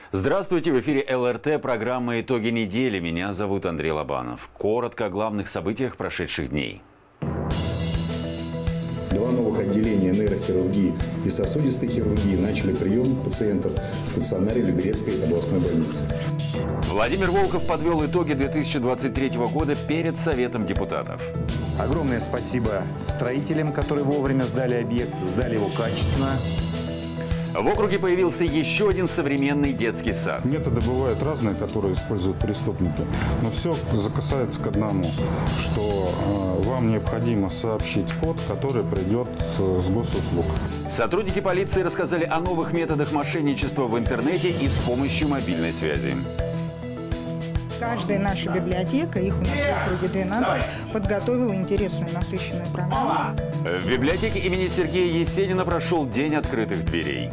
Здравствуйте, в эфире ЛРТ, программа «Итоги недели». Меня зовут Андрей Лобанов. Коротко о главных событиях прошедших дней. 2 новых отделения нейрохирургии и сосудистой хирургии начали прием пациентов в стационаре Люберецкой областной больницы. Владимир Волков подвел итоги 2023 года перед Советом депутатов. Огромное спасибо строителям, которые вовремя сдали объект, сдали его качественно. В округе появился еще один современный детский сад. Методы бывают разные, которые используют преступники. Но все касается к одному, что вам необходимо сообщить код, который придет с госуслуг. Сотрудники полиции рассказали о новых методах мошенничества в интернете и с помощью мобильной связи. Каждая наша библиотека, их у нас в округе 12, подготовила интересную, насыщенную программу. В библиотеке имени Сергея Есенина прошел День открытых дверей.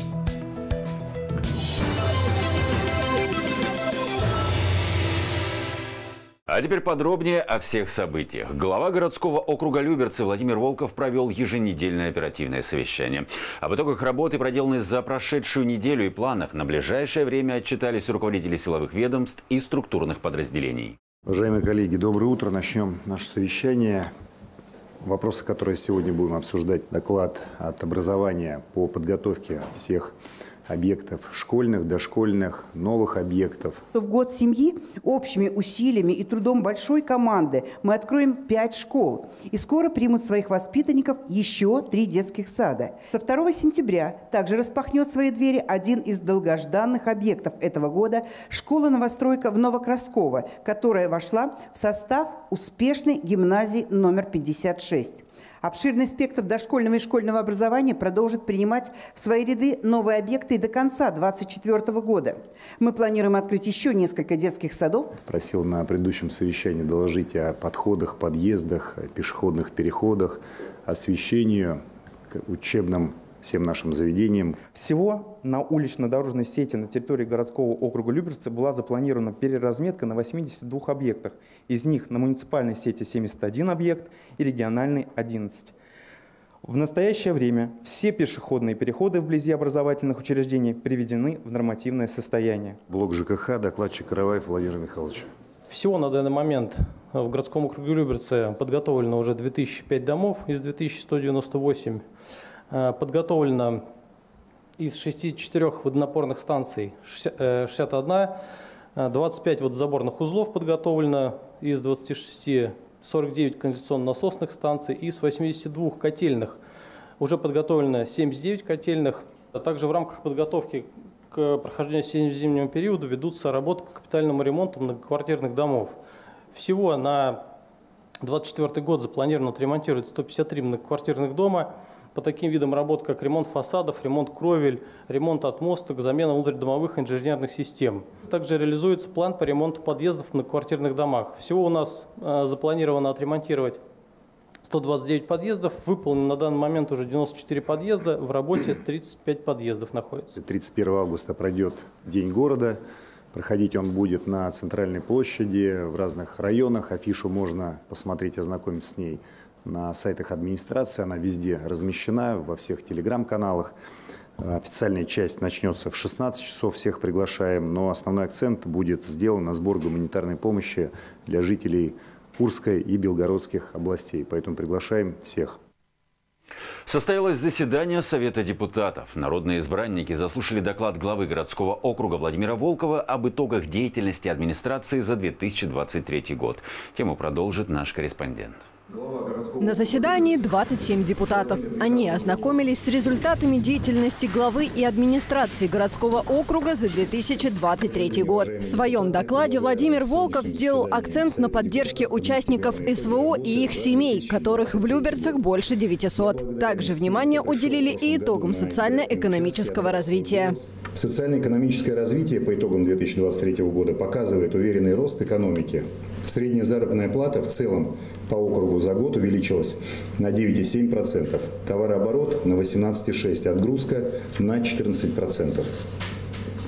А теперь подробнее о всех событиях. Глава городского округа Люберцы Владимир Волков провел еженедельное оперативное совещание. Об итогах работы, проделанной за прошедшую неделю, и планах на ближайшее время отчитались руководители силовых ведомств и структурных подразделений. Уважаемые коллеги, доброе утро. Начнем наше совещание. Вопросы, которые сегодня будем обсуждать, доклад от образования по подготовке всех объектов школьных, дошкольных, новых объектов. В год семьи общими усилиями и трудом большой команды мы откроем 5 школ. И скоро примут своих воспитанников еще 3 детских сада. Со 2 сентября также распахнет свои двери один из долгожданных объектов этого года – школа-новостройка в Новокрасково, которая вошла в состав успешной гимназии номер 56. Обширный спектр дошкольного и школьного образования продолжит принимать в свои ряды новые объекты и до конца 2024 года. Мы планируем открыть еще несколько детских садов. Просил на предыдущем совещании доложить о подходах, подъездах, о пешеходных переходах, освещению, к учебным всем нашим заведениям. Всего на улично-дорожной сети на территории городского округа Люберцы была запланирована переразметка на 82 объектах. Из них на муниципальной сети 71 объект и региональный 11. В настоящее время все пешеходные переходы вблизи образовательных учреждений приведены в нормативное состояние. Блок ЖКХ, докладчик Караваев Владимир Михайлович. Всего на данный момент в городском округе Люберцы подготовлено уже 2005 домов из 2198. Подготовлено из 64 водонапорных станций 61, 25 водозаборных узлов подготовлено из 26, 49 канализационно-насосных станций, и с 82 котельных уже подготовлено 79 котельных. А также в рамках подготовки к прохождению осенне-зимнего периода ведутся работы по капитальному ремонту многоквартирных домов. Всего на 2024 год запланировано отремонтировать 153 многоквартирных дома по таким видам работ, как ремонт фасадов, ремонт кровель, ремонт отмосток, замена внутридомовых инженерных систем. Также реализуется план по ремонту подъездов в многоквартирных домах. Всего у нас запланировано отремонтировать 129 подъездов, выполнено на данный момент уже 94 подъезда, в работе 35 подъездов находится. 31 августа пройдет День города. Проходить он будет на центральной площади, в разных районах. Афишу можно посмотреть, ознакомиться с ней на сайтах администрации. Она везде размещена, во всех телеграм-каналах. Официальная часть начнется в 16 часов, всех приглашаем. Но основной акцент будет сделан на сбор гуманитарной помощи для жителей Курской и Белгородских областей. Поэтому приглашаем всех. Состоялось заседание Совета депутатов. Народные избранники заслушали доклад главы городского округа Владимира Волкова об итогах деятельности администрации за 2023 год. Тему продолжит наш корреспондент. На заседании 27 депутатов. Они ознакомились с результатами деятельности главы и администрации городского округа за 2023 год. В своем докладе Владимир Волков сделал акцент на поддержке участников СВО и их семей, которых в Люберцах больше 900. Также внимание уделили и итогам социально-экономического развития. Социально-экономическое развитие по итогам 2023 года показывает уверенный рост экономики. Средняя заработная плата в целом по округу за год увеличилась на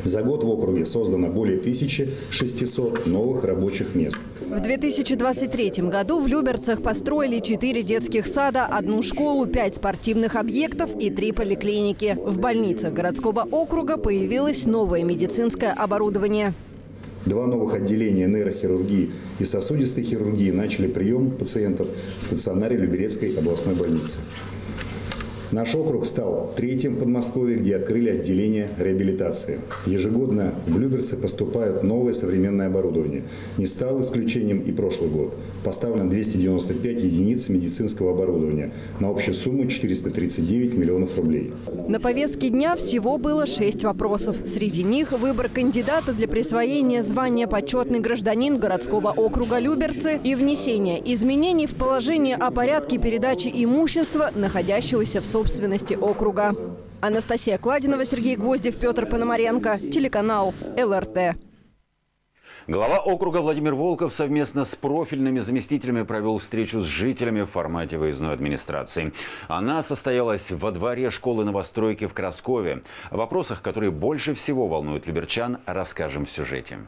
За год в округе создано более 1600 новых рабочих мест. В 2023 году в Люберцах построили 4 детских сада, 1 школу, 5 спортивных объектов и 3 поликлиники. В больницах городского округа появилось новое медицинское оборудование. 2 новых отделения нейрохирургии и сосудистой хирургии начали прием пациентов в стационаре Люберецкой областной больницы. Наш округ стал 3-м в Подмосковье, где открыли отделение реабилитации. Ежегодно в Люберцы поступает новое современное оборудование. Не стал исключением и прошлый год. Поставлено 295 единиц медицинского оборудования на общую сумму 439 миллионов рублей. На повестке дня всего было 6 вопросов. Среди них выбор кандидата для присвоения звания «Почетный гражданин» городского округа Люберцы и внесение изменений в положение о порядке передачи имущества, находящегося в собственности округа. Анастасия Кладинова, Сергей Гвоздев, Петр Пономаренко, телеканал ЛРТ. Глава округа Владимир Волков совместно с профильными заместителями провел встречу с жителями в формате выездной администрации. Она состоялась во дворе школы новостройки в Краскове. О вопросах, которые больше всего волнуют люберчан, расскажем в сюжете.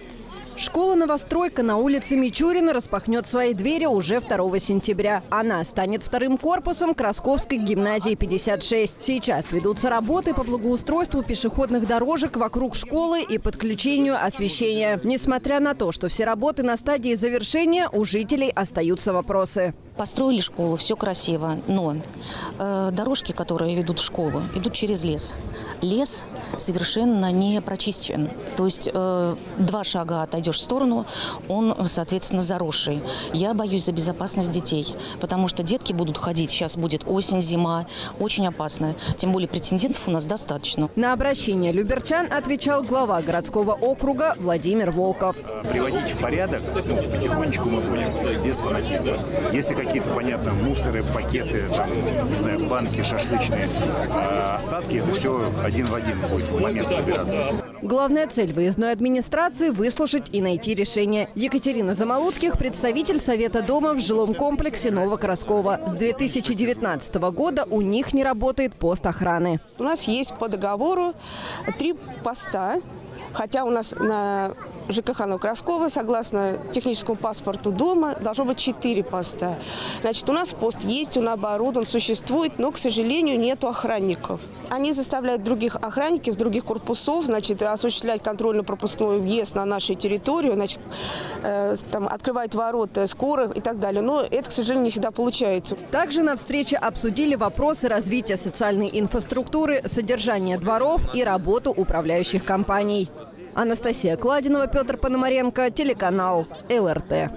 Школа-новостройка на улице Мичурина распахнет свои двери уже 2 сентября. Она станет 2-м корпусом Красковской гимназии 56. Сейчас ведутся работы по благоустройству пешеходных дорожек вокруг школы и подключению освещения. Несмотря на то, что все работы на стадии завершения, у жителей остаются вопросы. Построили школу, все красиво, но дорожки, которые ведут в школу, идут через лес. Лес совершенно не прочищен. То есть 2 шага отойдешь в сторону, он, соответственно, заросший. Я боюсь за безопасность детей, потому что детки будут ходить. Сейчас будет осень, зима. Очень опасно. Тем более претендентов у нас достаточно. На обращение люберчан отвечал глава городского округа Владимир Волков. Приводить в порядок потихонечку мы будем, без фанатизма. Если какие-то, понятно, мусоры, пакеты, там, не знаю, банки, шашлычные остатки, это все один в один будет в момент убираться. Главная цель выездной администрации – выслушать и найти решение. Екатерина Замолуцких – представитель Совета дома в жилом комплексе Новокраскова. С 2019 года у них не работает пост охраны. У нас есть по договору 3 поста. Хотя у нас на ЖКХ Новокраскова, согласно техническому паспорту дома, должно быть 4 поста. Значит, у нас пост есть, он оборудован, существует, но, к сожалению, нету охранников. Они заставляют других охранников, других корпусов, значит, осуществлять контрольно-пропускной въезд на нашу территорию, значит, там, открывать ворота скорых и так далее. Но это, к сожалению, не всегда получается. Также на встрече обсудили вопросы развития социальной инфраструктуры, содержания дворов и работу управляющих компаний. Анастасия Кладинова, Петр Пономаренко, телеканал ЛРТ.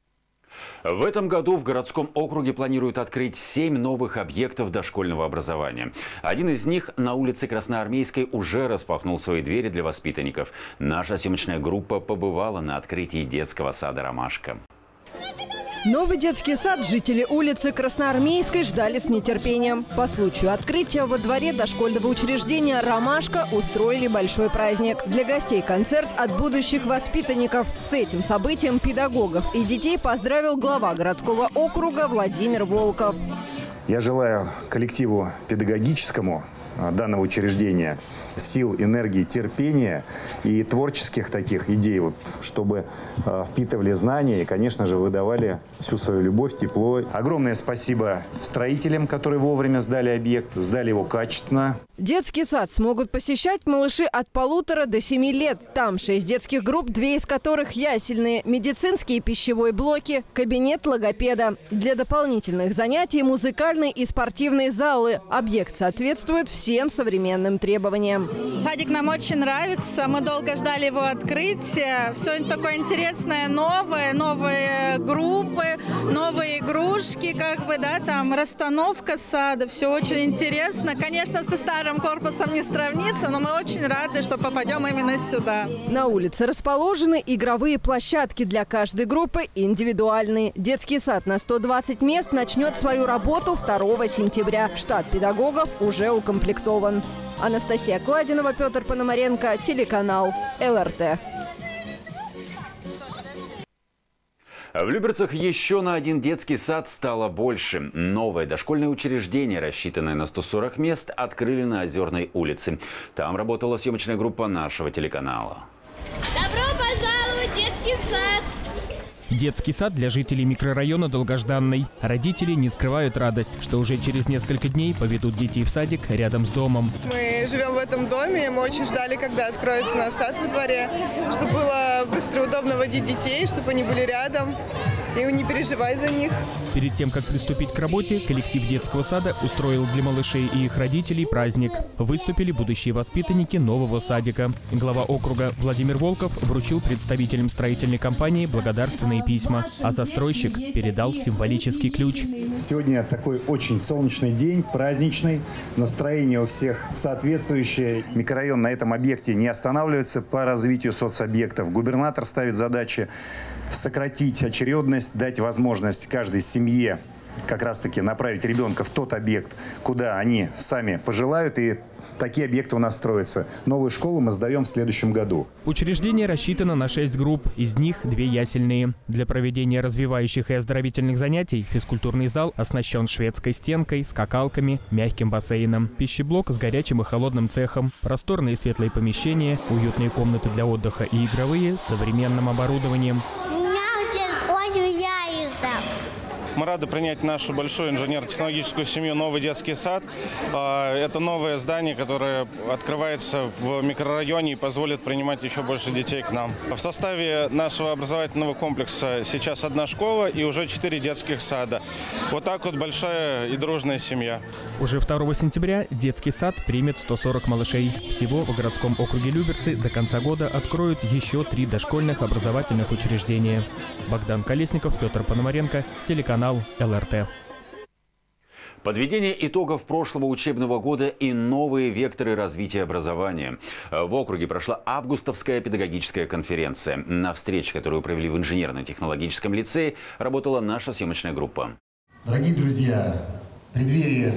В этом году в городском округе планируют открыть 7 новых объектов дошкольного образования. Один из них на улице Красноармейской уже распахнул свои двери для воспитанников. Наша съемочная группа побывала на открытии детского сада «Ромашка». Новый детский сад жители улицы Красноармейской ждали с нетерпением. По случаю открытия во дворе дошкольного учреждения «Ромашка» устроили большой праздник. Для гостей концерт от будущих воспитанников. С этим событием педагогов и детей поздравил глава городского округа Владимир Волков. Я желаю коллективу педагогическому данного учреждения сил, энергии, терпения и творческих таких идей, вот, чтобы впитывали знания и, конечно же, выдавали всю свою любовь, тепло. Огромное спасибо строителям, которые вовремя сдали объект, сдали его качественно. Детский сад смогут посещать малыши от 1,5 до 7 лет. Там 6 детских групп, 2 из которых ясельные, медицинские и пищевой блоки, кабинет логопеда. Для дополнительных занятий музыкальные и спортивные залы. Объект соответствует всем современным требованиям. Садик нам очень нравится. Мы долго ждали его открытия. Все такое интересное, новые группы, новые игрушки, как бы, да, там расстановка сада. Все очень интересно. Конечно, со старым корпусом не сравнится, но мы очень рады, что попадем именно сюда. На улице расположены игровые площадки для каждой группы, индивидуальные. Детский сад на 120 мест начнет свою работу 2 сентября. Штат педагогов уже укомплектован. Анастасия Кладинова, Петр Пономаренко, телеканал ЛРТ. В Люберцах еще на один детский сад стало больше. Новое дошкольное учреждение, рассчитанное на 140 мест, открыли на Озерной улице. Там работала съемочная группа нашего телеканала. Добро пожаловать в детский сад! Детский сад для жителей микрорайона долгожданный. Родители не скрывают радость, что уже через несколько дней поведут детей в садик рядом с домом. Мы живем в этом доме, и мы очень ждали, когда откроется наш сад во дворе, чтобы было быстро и удобно водить детей, чтобы они были рядом и не переживать за них. Перед тем, как приступить к работе, коллектив детского сада устроил для малышей и их родителей праздник. Выступили будущие воспитанники нового садика. Глава округа Владимир Волков вручил представителям строительной компании благодарственные письма, а застройщик передал символический ключ. Сегодня такой очень солнечный день, праздничный. Настроение у всех соответствующее. Микрорайон на этом объекте не останавливается по развитию соцобъектов. Губернатор ставит задачи сократить очередность, дать возможность каждой семье как раз-таки направить ребенка в тот объект, куда они сами пожелают, и такие объекты у нас строятся. Новую школу мы сдаем в следующем году. Учреждение рассчитано на 6 групп, из них 2 ясельные. Для проведения развивающих и оздоровительных занятий физкультурный зал оснащен шведской стенкой, скакалками, мягким бассейном, пищеблок с горячим и холодным цехом, просторные светлые помещения, уютные комнаты для отдыха и игровые с современным оборудованием. Мы рады принять нашу большую инженерно-технологическую семью «Новый детский сад». Это новое здание, которое открывается в микрорайоне и позволит принимать еще больше детей к нам. В составе нашего образовательного комплекса сейчас 1 школа и уже 4 детских сада. Вот так вот большая и дружная семья. Уже 2 сентября детский сад примет 140 малышей. Всего в городском округе Люберцы до конца года откроют еще 3 дошкольных образовательных учреждения. Богдан Колесников, Петр Пономаренко, телеканал ЛРТ. Подведение итогов прошлого учебного года и новые векторы развития образования. В округе прошла августовская педагогическая конференция. На встрече, которую провели в инженерно-технологическом лицее, работала наша съемочная группа. Дорогие друзья, в преддверии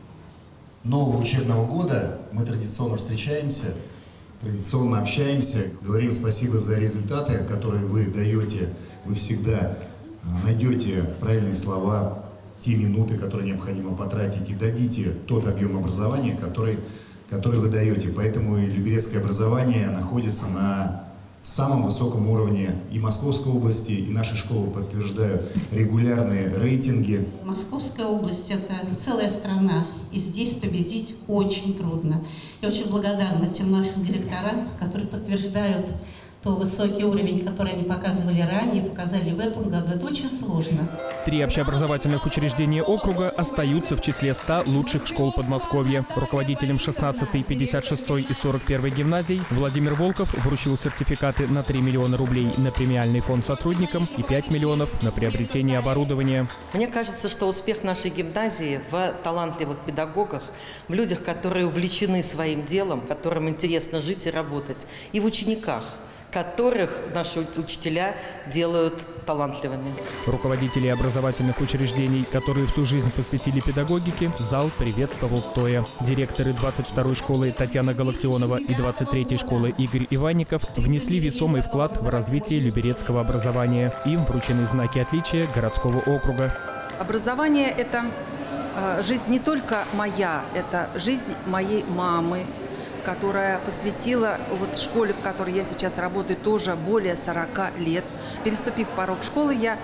нового учебного года мы традиционно встречаемся, традиционно общаемся, говорим спасибо за результаты, которые вы даете. Вы всегда найдете правильные слова, те минуты, которые необходимо потратить, и дадите тот объем образования, который вы даете. Поэтому и люберецкое образование находится на самом высоком уровне и Московской области, и наши школы подтверждают регулярные рейтинги. Московская область – это целая страна, и здесь победить очень трудно. Я очень благодарна тем нашим директорам, которые подтверждают тот высокий уровень, который они показывали ранее, показали в этом году. Это очень сложно. 3 общеобразовательных учреждения округа остаются в числе 100 лучших школ Подмосковья. Руководителям 16-й, 56-й и 41-й гимназий Владимир Волков вручил сертификаты на 3 миллиона рублей на премиальный фонд сотрудникам и 5 миллионов на приобретение оборудования. Мне кажется, что успех нашей гимназии в талантливых педагогах, в людях, которые увлечены своим делом, которым интересно жить и работать, и в учениках, которых наши учителя делают талантливыми. Руководители образовательных учреждений, которые всю жизнь посвятили педагогике, зал приветствовал стоя. Директоры 22-й школы Татьяна Галактионова и 23-й школы Игорь Иванников внесли весомый вклад в развитие люберецкого образования. Им вручены знаки отличия городского округа. Образование – это жизнь не только моя, это жизнь моей мамы, которая посвятила школе, в которой я сейчас работаю, тоже более 40 лет. Переступив порог школы, я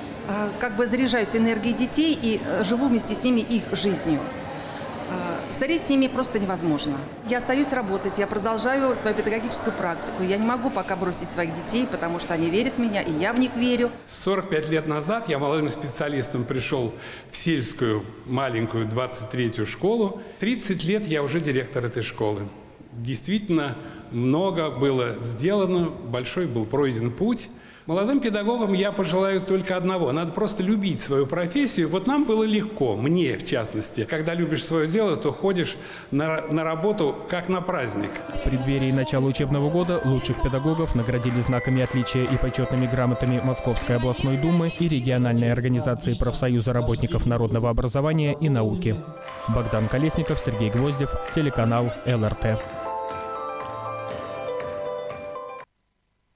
заряжаюсь энергией детей и живу вместе с ними их жизнью. Стареть с ними просто невозможно. Я остаюсь работать, я продолжаю свою педагогическую практику. Я не могу пока бросить своих детей, потому что они верят в меня, и я в них верю. 45 лет назад я молодым специалистом пришел в сельскую маленькую 23-ю школу. 30 лет я уже директор этой школы. Действительно, много было сделано, большой был пройден путь. Молодым педагогам я пожелаю только одного. Надо просто любить свою профессию. Вот нам было легко, мне в частности. Когда любишь свое дело, то ходишь на работу как на праздник. В преддверии начала учебного года лучших педагогов наградили знаками отличия и почетными грамотами Московской областной думы и региональной организации профсоюза работников народного образования и науки. Богдан Колесников, Сергей Гвоздев, телеканал ЛРТ.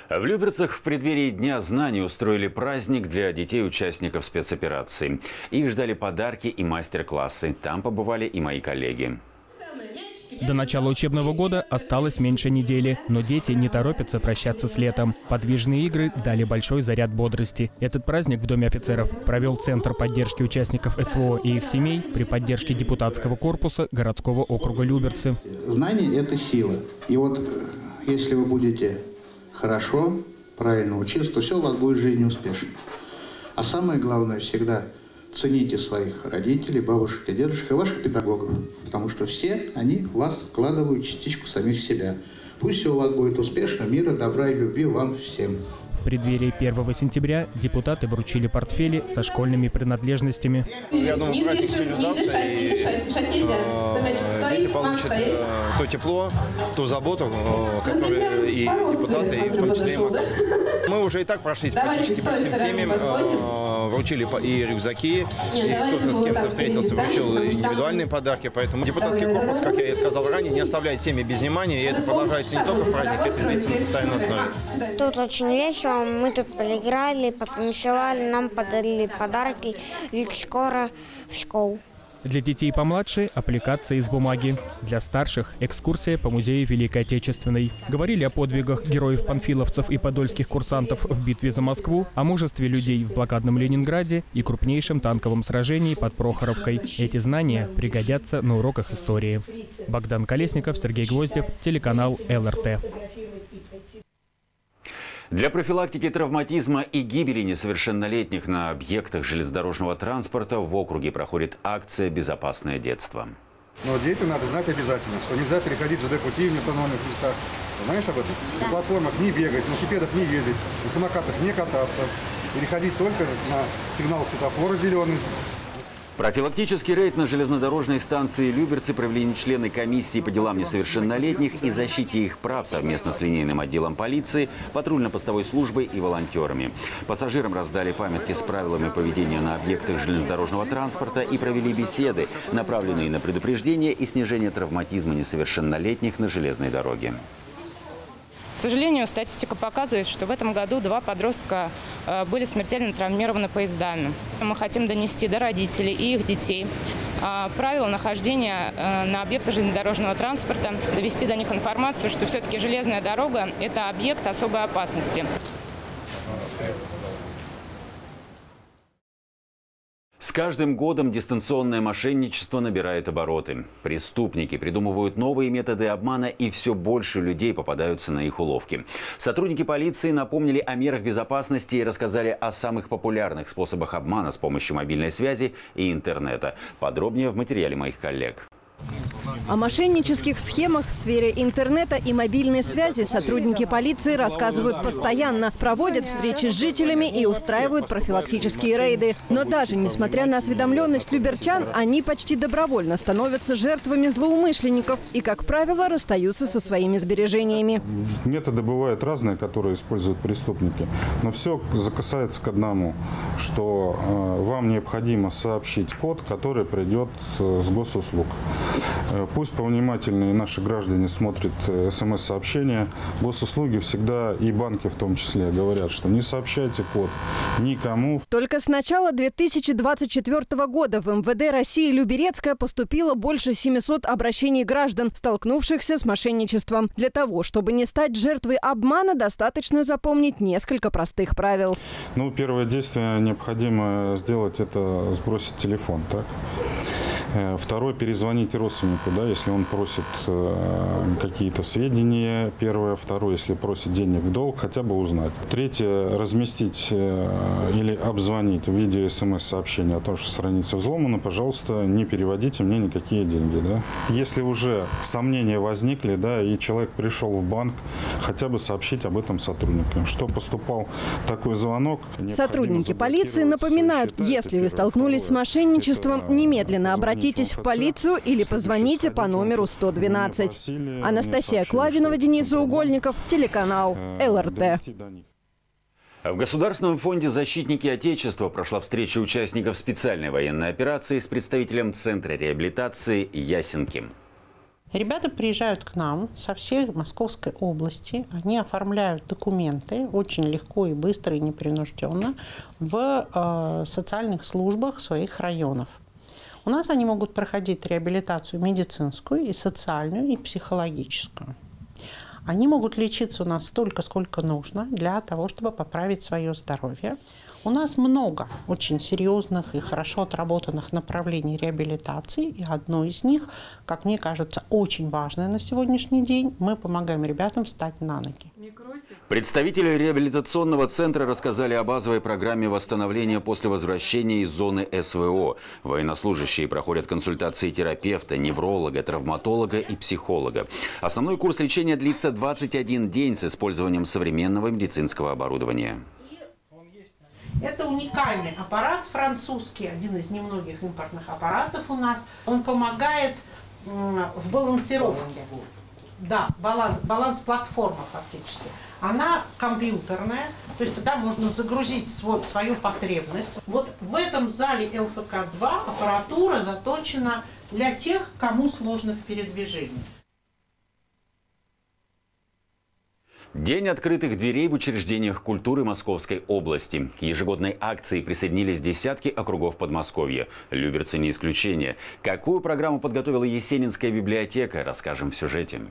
В Люберцах в преддверии Дня знаний устроили праздник для детей-участников спецоперации. Их ждали подарки и мастер-классы. Там побывали и мои коллеги. До начала учебного года осталось меньше недели, но дети не торопятся прощаться с летом. Подвижные игры дали большой заряд бодрости. Этот праздник в Доме офицеров провел Центр поддержки участников СВО и их семей при поддержке депутатского корпуса городского округа Люберцы. Знание – это сила. И вот если вы будете хорошо, правильно учиться, то все у вас будет в жизни успешно. А самое главное всегда – цените своих родителей, бабушек и дедушек и ваших педагогов, потому что все они в вас вкладывают частичку самих себя. Пусть все у вас будет успешно, мира, добра и любви вам всем. В преддверии 1 сентября депутаты вручили портфели со школьными принадлежностями. Я думаю, праздник сегодня удастся, и дети получат то тепло, ту заботу, которую и депутаты, и в том числе и мы. Мы уже и так прошлись практически по всем семьям, вручили и рюкзаки, и кто-то с кем-то встретился, вручил индивидуальные подарки. Поэтому депутатский корпус, как я и сказал ранее, не оставляет семьи без внимания, и это продолжается не только в праздник, это длится на постоянной основе. Тут очень весело. Мы тут поиграли, потанцевали, нам подарили подарки, ведь скоро в школу. Для детей помладше – аппликация из бумаги. Для старших – экскурсия по музею Великой Отечественной. Говорили о подвигах героев-панфиловцев и подольских курсантов в битве за Москву, о мужестве людей в блокадном Ленинграде и крупнейшем танковом сражении под Прохоровкой. Эти знания пригодятся на уроках истории. Богдан Колесников, Сергей Гвоздев, телеканал ЛРТ. Для профилактики травматизма и гибели несовершеннолетних на объектах железнодорожного транспорта в округе проходит акция «Безопасное детство». Но детям надо знать обязательно, что нельзя переходить ЖД-пути в неустановленных местах. Знаешь об этом? На платформах не бегать, на велосипедах не ездить, на самокатах не кататься. Переходить только на сигнал светофора зеленый. Профилактический рейд на железнодорожной станции Люберцы провели члены комиссии по делам несовершеннолетних и защите их прав совместно с линейным отделом полиции, патрульно-постовой службой и волонтерами. Пассажирам раздали памятки с правилами поведения на объектах железнодорожного транспорта и провели беседы, направленные на предупреждение и снижение травматизма несовершеннолетних на железной дороге. К сожалению, статистика показывает, что в этом году 2 подростка были смертельно травмированы поездами. Мы хотим донести до родителей и их детей правила нахождения на объектах железнодорожного транспорта, довести до них информацию, что все-таки железная дорога – это объект особой опасности. С каждым годом дистанционное мошенничество набирает обороты. Преступники придумывают новые методы обмана, и все больше людей попадаются на их уловки. Сотрудники полиции напомнили о мерах безопасности и рассказали о самых популярных способах обмана с помощью мобильной связи и интернета. Подробнее в материале моих коллег. О мошеннических схемах в сфере интернета и мобильной связи сотрудники полиции рассказывают постоянно, проводят встречи с жителями и устраивают профилактические рейды. Но даже несмотря на осведомленность люберчан, они почти добровольно становятся жертвами злоумышленников и, как правило, расстаются со своими сбережениями. Методы бывают разные, которые используют преступники. Но все касается к одному, что вам необходимо сообщить код, который придет с госуслуг. Пусть повнимательнее наши граждане смотрят СМС-сообщения. Госуслуги всегда, и банки в том числе, говорят, что не сообщайте код никому. Только с начала 2024 года в МВД России Люберецкая поступило больше 700 обращений граждан, столкнувшихся с мошенничеством. Для того, чтобы не стать жертвой обмана, достаточно запомнить несколько простых правил. Ну, первое действие необходимо сделать – это сбросить телефон, так? Второе – перезвонить родственнику, да, если он просит какие-то сведения. Первое. Второе – если просит денег в долг, хотя бы узнать. Третье – разместить или обзвонить в виде СМС-сообщения о том, что страница взломана. Пожалуйста, не переводите мне никакие деньги. Да. Если уже сомнения возникли, да, и человек пришел в банк, хотя бы сообщить об этом сотрудникам. Что поступал такой звонок. Сотрудники полиции напоминают, если вы столкнулись с мошенничеством, немедленно обратитесь в полицию или позвоните по номеру 112. Анастасия Клавинова, Денис Угольников, телеканал ЛРТ. В Государственном фонде «Защитники Отечества» прошла встреча участников специальной военной операции с представителем Центра реабилитации «Ясенки». Ребята приезжают к нам со всей Московской области, они оформляют документы очень легко и быстро и непринужденно в социальных службах своих районов. У нас они могут проходить реабилитацию медицинскую, и социальную, и психологическую. Они могут лечиться у нас столько, сколько нужно для того, чтобы поправить свое здоровье. У нас много очень серьезных и хорошо отработанных направлений реабилитации, и одно из них, как мне кажется, очень важное на сегодняшний день, мы помогаем ребятам встать на ноги. Представители реабилитационного центра рассказали о базовой программе восстановления после возвращения из зоны СВО. Военнослужащие проходят консультации терапевта, невролога, травматолога и психолога. Основной курс лечения длится 21 день с использованием современного медицинского оборудования. Это уникальный аппарат французский, один из немногих импортных аппаратов у нас. Он помогает в балансировке. Да, баланс платформы фактически. Она компьютерная, то есть туда можно загрузить свою потребность. Вот в этом зале ЛФК-2 аппаратура заточена для тех, кому сложно в передвижении. День открытых дверей в учреждениях культуры Московской области. К ежегодной акции присоединились десятки округов Подмосковья. Люберцы не исключение. Какую программу подготовила Есенинская библиотека, расскажем в сюжете.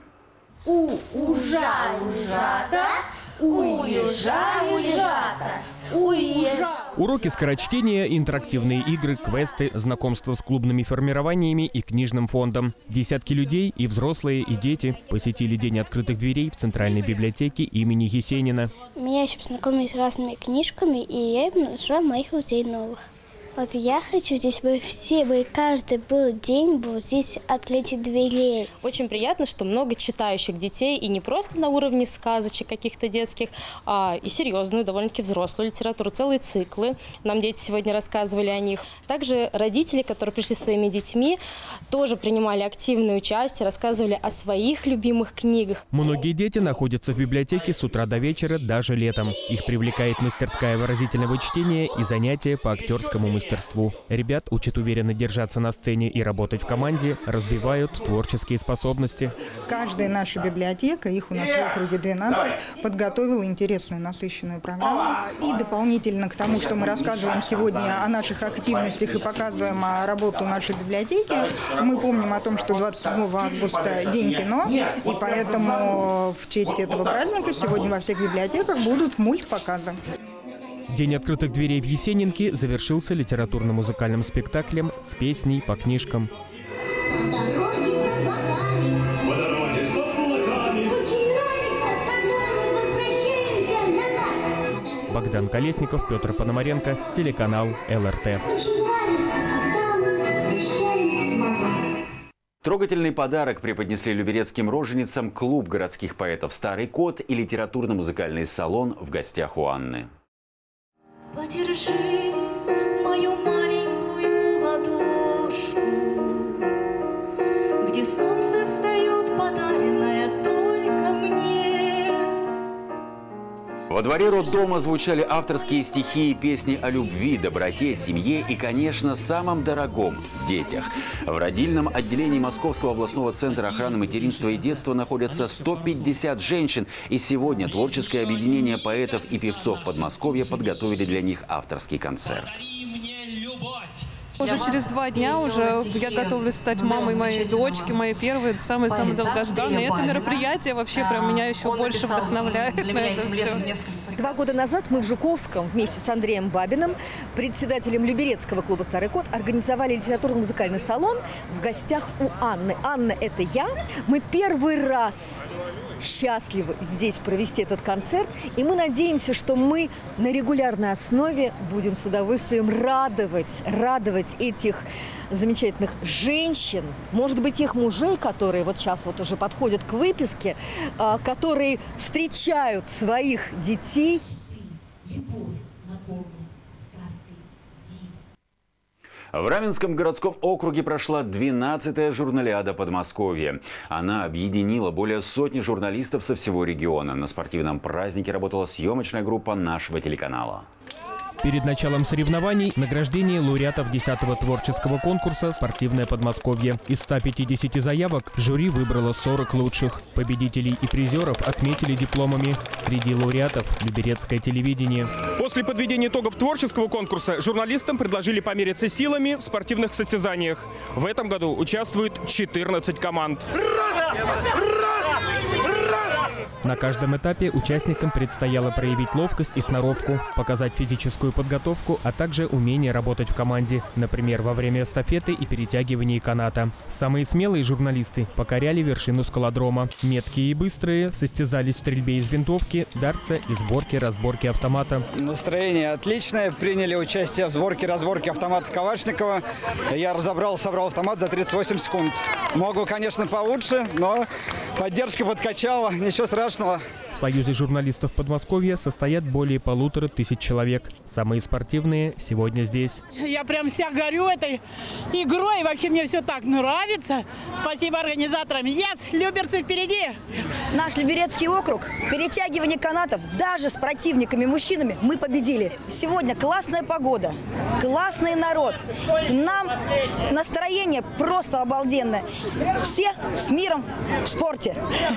Уроки скорочтения, интерактивные игры, квесты, знакомство с клубными формированиями и книжным фондом. Десятки людей, и взрослые, и дети, посетили День открытых дверей в Центральной библиотеке имени Есенина. Меня еще познакомились с разными книжками, и я им нашла моих друзей новых. Вот я хочу здесь, чтобы каждый день был здесь открытие дверей. Очень приятно, что много читающих детей, и не просто на уровне сказочек каких-то детских, а и серьезную, довольно-таки взрослую литературу, целые циклы. Нам дети сегодня рассказывали о них. Также родители, которые пришли со своими детьми, тоже принимали активное участие, рассказывали о своих любимых книгах. Многие дети находятся в библиотеке с утра до вечера, даже летом. Их привлекает мастерская выразительного чтения и занятия по актерскому мастерству. Ребят учат уверенно держаться на сцене и работать в команде, развивают творческие способности. Каждая наша библиотека, их у нас в округе 12, подготовила интересную, насыщенную программу. И дополнительно к тому, что мы рассказываем сегодня о наших активностях и показываем работу нашей библиотеки, мы помним о том, что 27 августа День кино, и поэтому в честь этого праздника сегодня во всех библиотеках будут мультпоказы. День открытых дверей в Есенинке завершился литературно-музыкальным спектаклем с песней по книжкам. Богдан Колесников, Петр Пономаренко, телеканал ЛРТ. Трогательный подарок преподнесли люберецким роженицам клуб городских поэтов «Старый кот» и литературно-музыкальный салон «В гостях у Анны». Подержи мою маленькую ладошку, где солнце встает, подаренное только мне. Во дворе роддома звучали авторские стихи и песни о любви, доброте, семье и, конечно, самом дорогом – детях. В родильном отделении Московского областного центра охраны материнства и детства находятся 150 женщин. И сегодня творческое объединение поэтов и певцов Подмосковья подготовили для них авторский концерт. Уже через 2 дня я готовлюсь стать мамой моей дочки, моей первой, самой-самой долгожданной. Это мероприятие вообще прям меня еще больше вдохновляет на это все. 2 года назад мы в Жуковском вместе с Андреем Бабиным, председателем Люберецкого клуба «Старый кот», организовали литературно-музыкальный салон «В гостях у Анны». Анна – это я. Мы первый раз счастливы здесь провести этот концерт. И мы надеемся, что мы на регулярной основе будем с удовольствием радовать этих замечательных женщин, может быть, их мужей, которые вот сейчас вот уже подходят к выписке, которые встречают своих детей. В Раменском городском округе прошла 12-я журналиада Подмосковья. Она объединила более сотни журналистов со всего региона. На спортивном празднике работала съемочная группа нашего телеканала. Перед началом соревнований награждение лауреатов 10-го творческого конкурса «Спортивное Подмосковье». Из 150 заявок жюри выбрало 40 лучших. Победителей и призеров отметили дипломами. Среди лауреатов – Люберецкое телевидение. После подведения итогов творческого конкурса журналистам предложили помериться силами в спортивных состязаниях. В этом году участвует 14 команд. На каждом этапе участникам предстояло проявить ловкость и сноровку, показать физическую подготовку, а также умение работать в команде, например, во время эстафеты и перетягивания каната. Самые смелые журналисты покоряли вершину скалодрома. Меткие и быстрые состязались в стрельбе из винтовки, дартса и сборке-разборке автомата. Настроение отличное. Приняли участие в сборке-разборке автомата Калашникова. Я собрал автомат за 38 секунд. Могу, конечно, получше, но поддержка подкачала. Ничего страшного. В Союзе журналистов Подмосковья состоят более 1500 человек. Самые спортивные сегодня здесь. Я прям вся горю этой игрой. Вообще мне все так нравится. Спасибо организаторам. Люберцы впереди! Наш Люберецкий округ, перетягивание канатов, даже с противниками-мужчинами мы победили. Сегодня классная погода, классный народ. К нам настроение просто обалденное. Все с миром в спорте.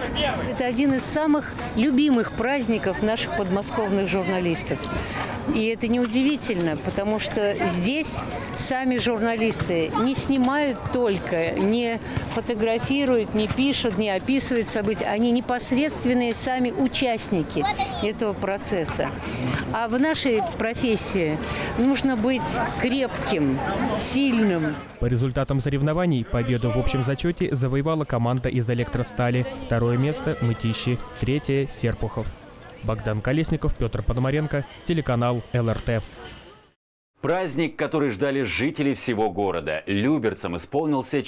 Это один из самых любимых праздников наших подмосковных журналистов. И это неудивительно, потому что здесь сами журналисты не снимают только, не фотографируют, не пишут, не описывают события. Они непосредственные сами участники этого процесса. А в нашей профессии нужно быть крепким, сильным. По результатам соревнований победу в общем зачете завоевала команда из электростали. Второе место – Мытищи, третье – Серпухов. Богдан Колесников, Петр Пономаренко, телеканал ЛРТ. Праздник, который ждали жители всего города. Люберцам исполнился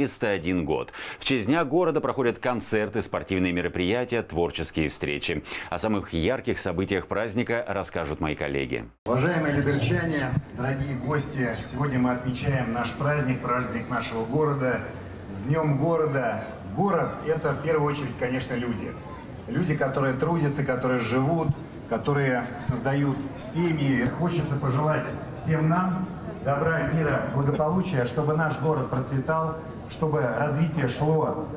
401 год. В честь Дня города проходят концерты, спортивные мероприятия, творческие встречи. О самых ярких событиях праздника расскажут мои коллеги. Уважаемые люберчане, дорогие гости, сегодня мы отмечаем наш праздник, праздник нашего города. С Днем города. Город – это в первую очередь, конечно, люди. Люди, которые трудятся, которые живут, которые создают семьи. Хочется пожелать всем нам добра, мира, благополучия, чтобы наш город процветал, чтобы развитие шло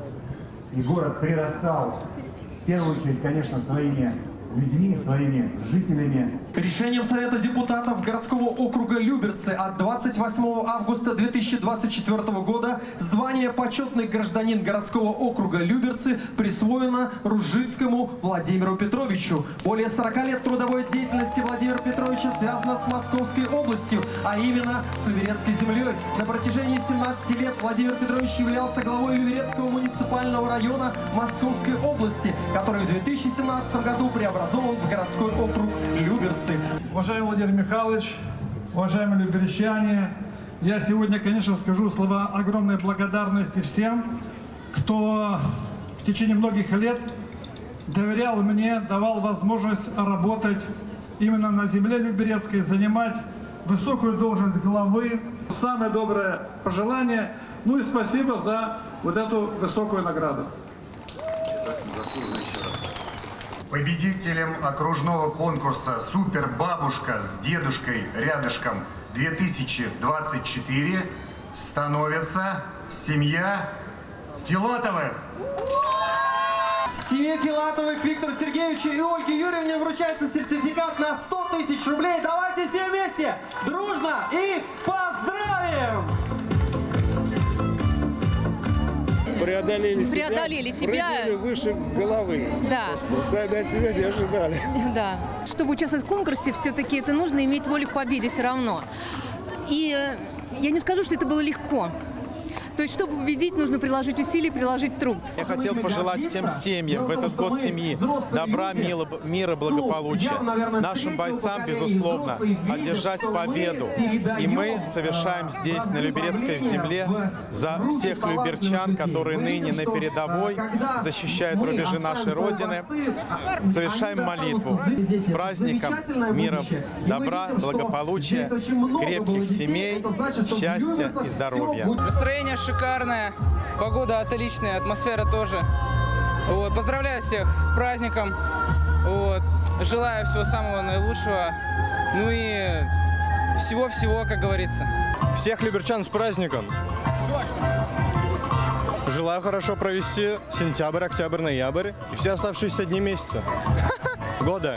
и город прирастал, в первую очередь, конечно, своими людьми, своими жителями. Решением Совета депутатов городского округа Люберцы от 28 августа 2024 года звание «Почетный гражданин городского округа Люберцы» присвоено Ружицкому Владимиру Петровичу. Более 40 лет трудовой деятельности Владимира Петровича связана с Московской областью, а именно с Люберецкой землей. На протяжении 17 лет Владимир Петрович являлся главой Люберецкого муниципального района Московской области, который в 2017 году преобразован в городской округ Люберцы. Уважаемый Владимир Михайлович, уважаемые люберчане, я сегодня, конечно, скажу слова огромной благодарности всем, кто в течение многих лет доверял мне, давал возможность работать именно на земле Люберецкой, занимать высокую должность главы. Самое доброе пожелание, ну и спасибо за вот эту высокую награду. Заслуженно еще раз. Победителем окружного конкурса «Супер бабушка с дедушкой рядышком 2024» становится семья Филатовых. Семье Филатовых Виктору Сергеевичу и Ольге Юрьевне вручается сертификат на 100 000 рублей. Давайте все вместе дружно их поздравим! Преодолели себя, прыгнули выше головы. Да. Сами от себя не ожидали. Да. Чтобы участвовать в конкурсе, все-таки это нужно иметь волю к победе все равно. И я не скажу, что это было легко. То есть, чтобы победить, нужно приложить усилия, приложить труд. Я хотел пожелать всем семьям в этот год семьи добра, мира, благополучия. Нашим бойцам, безусловно, одержать победу. И мы совершаем здесь, на Люберецкой земле, за всех люберчан, которые ныне на передовой, защищают рубежи нашей Родины, совершаем молитву с праздником мира, добра, благополучия, крепких семей, счастья и здоровья. Настроение шикарная, погода отличная, атмосфера тоже. Вот, поздравляю всех с праздником. Вот, желаю всего самого наилучшего. Ну и всего-всего, как говорится. Всех люберчан с праздником! Желаю хорошо провести сентябрь, октябрь, ноябрь и все оставшиеся дни месяца года.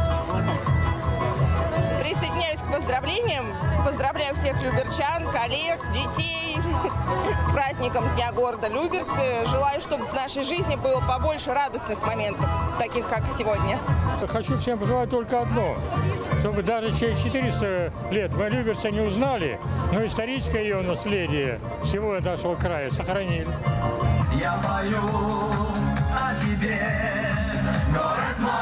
Присоединяюсь к поздравлениям. Поздравляю всех люберчан, коллег, детей с праздником Дня города Люберцы. Желаю, чтобы в нашей жизни было побольше радостных моментов, таких как сегодня. Хочу всем пожелать только одно. Чтобы даже через 400 лет мы Люберцы не узнали, но историческое ее наследие всего нашего края сохранили. Я пою о тебе, город мой.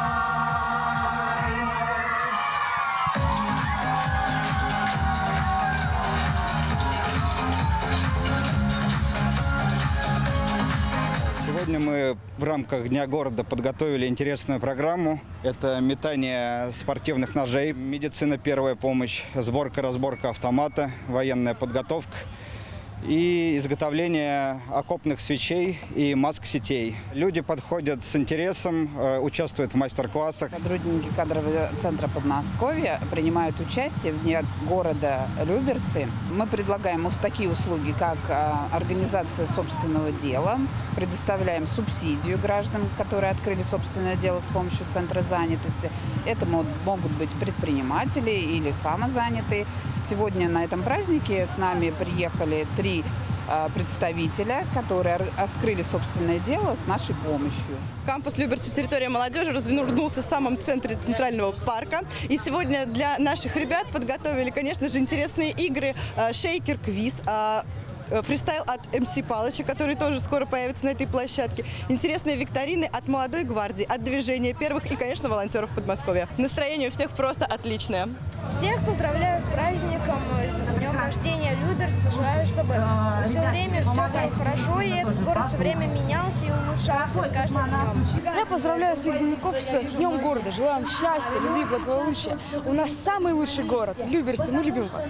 Сегодня мы в рамках Дня города подготовили интересную программу. Это метание спортивных ножей, медицина, первая помощь, сборка-разборка автомата, военная подготовка и изготовление окопных свечей и маск-сетей. Люди подходят с интересом, участвуют в мастер-классах. Сотрудники кадрового центра Подмосковья принимают участие в Дне города Люберцы. Мы предлагаем такие услуги, как организация собственного дела, предоставляем субсидию гражданам, которые открыли собственное дело с помощью центра занятости. Это могут быть предприниматели или самозанятые. Сегодня на этом празднике с нами приехали 3 представителя, которые открыли собственное дело с нашей помощью. Кампус Люберцы, территория молодежи, развернулся в самом центре Центрального парка. И сегодня для наших ребят подготовили, конечно же, интересные игры, шейкер-квиз, фристайл от МС Палыча, который тоже скоро появится на этой площадке. Интересные викторины от молодой гвардии, от движения первых и, конечно, волонтеров Подмосковья. Настроение у всех просто отличное. Всех поздравляю с праздником, с днем рождения Люберцы. Желаю, чтобы все время все было хорошо, и этот город все время менялся и улучшался с каждым днем. Я поздравляю своих земляков с Днем города. Желаю вам счастья, любви, благополучия. У нас самый лучший город. Люберцы, мы любим вас.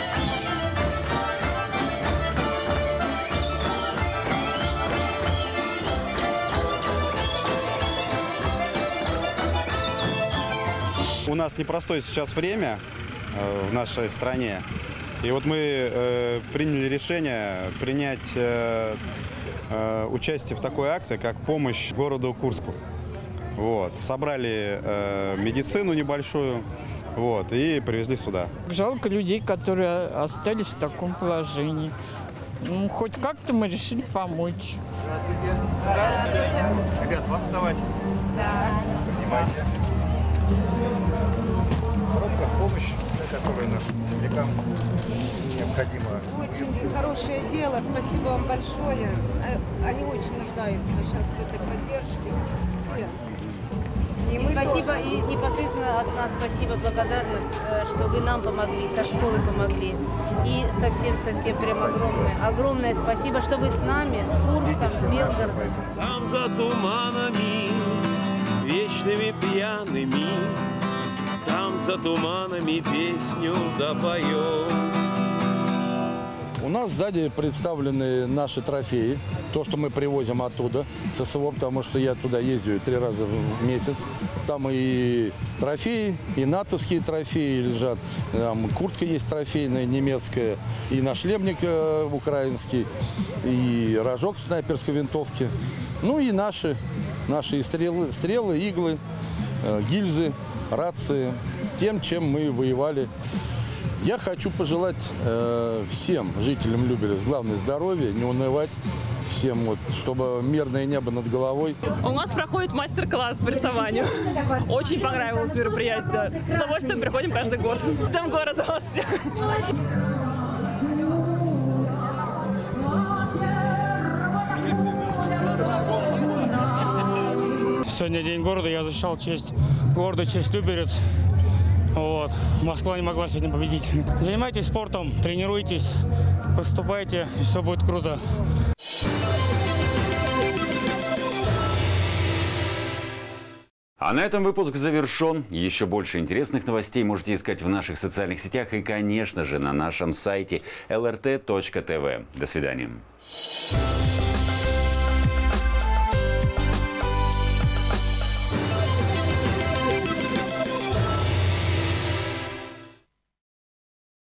У нас непростое сейчас время в нашей стране. И вот мы приняли решение принять участие в такой акции, как помощь городу Курску. Вот. Собрали медицину небольшую, вот, и привезли сюда. Жалко людей, которые остались в таком положении. Ну, хоть как-то мы решили помочь. Здравствуйте. Здравствуйте. Ребят, вам вставать? Да. Поднимайте. Короткая помощь, которая нашим землякам необходима. Очень хорошее дело, спасибо вам большое. Они очень нуждаются сейчас в этой поддержке. Все. И спасибо, и непосредственно от нас спасибо, благодарность, что вы нам помогли, со школы помогли. И совсем прям огромное спасибо, что вы с нами, с Курском, с Белгородом. Там за туманами, вечными пьяными, там за туманами песню допоем. У нас сзади представлены наши трофеи, то, что мы привозим оттуда, с СВО, потому что я туда ездию 3 раза в месяц. Там и трофеи, и натовские трофеи лежат, там куртка есть трофейная немецкая, и нашлемник украинский, и рожок снайперской винтовки, ну и наши стрелы, иглы, гильзы, рации, тем, чем мы воевали. Я хочу пожелать всем жителям Люберец, главное, здоровья, не унывать, всем, вот, чтобы мирное небо над головой. У нас проходит мастер-класс по рисованию. Очень понравилось мероприятие. С удовольствием приходим каждый год. С Днем города вас всех! Сегодня День города, я защищал честь города, честь Люберец. Вот. Москва не могла сегодня победить. Занимайтесь спортом, тренируйтесь, выступайте, и все будет круто. А на этом выпуск завершен. Еще больше интересных новостей можете искать в наших социальных сетях и, конечно же, на нашем сайте lrt.tv. До свидания.